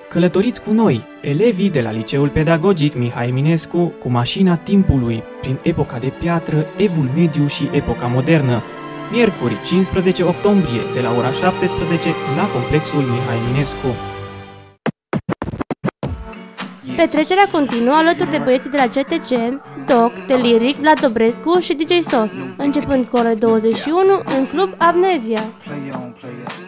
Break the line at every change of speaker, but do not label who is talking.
Călătoriți cu noi, elevii de la Liceul Pedagogic Mihai Eminescu, cu mașina timpului, prin epoca de piatră, evul mediu și epoca modernă. Miercuri, 15 octombrie, de la ora 17, la complexul Mihai Eminescu.
Petrecerea continuă alături de băieții de la CTC, Doc, Deliric, Vlad Dobrescu și DJ Sos, începând cu ore 21 în Club Amnesia.